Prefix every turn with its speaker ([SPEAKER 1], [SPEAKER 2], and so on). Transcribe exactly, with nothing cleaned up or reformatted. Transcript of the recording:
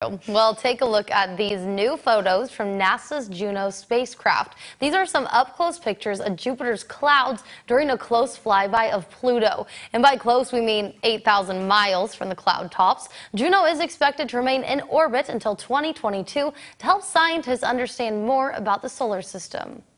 [SPEAKER 1] Well, take a look at these new photos from NASA's Juno spacecraft. These are some up-close pictures of Jupiter's clouds during a close flyby of Pluto. And by close, we mean eight thousand miles from the cloud tops. Juno is expected to remain in orbit until twenty twenty-two to help scientists understand more about the solar system.